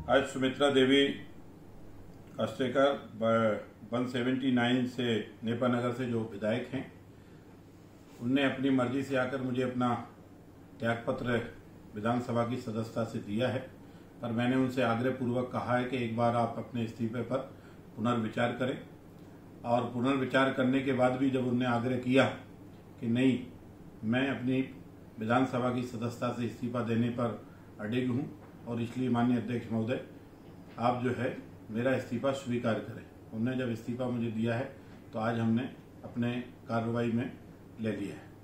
आज सुमित्रा देवी कास्टेकर 179 से नेपा नगर से जो विधायक हैं, उनने अपनी मर्जी से आकर मुझे अपना त्यागपत्र विधानसभा की सदस्यता से दिया है। पर मैंने उनसे आग्रहपूर्वक कहा है कि एक बार आप अपने इस्तीफे पर पुनर्विचार करें। और पुनर्विचार करने के बाद भी जब उन्होंने आग्रह किया कि नहीं, मैं अपनी विधानसभा की सदस्यता से इस्तीफा देने पर अडिग हूं और इसलिए माननीय अध्यक्ष महोदय, आप जो है मेरा इस्तीफा स्वीकार करें। उन्होंने जब इस्तीफा मुझे दिया है तो आज हमने अपने कार्रवाई में ले लिया है।